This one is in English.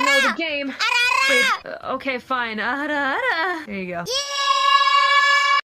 know the game. ARA-ARA! Wait, okay, fine. ARA-ARA. There you go. Yeah!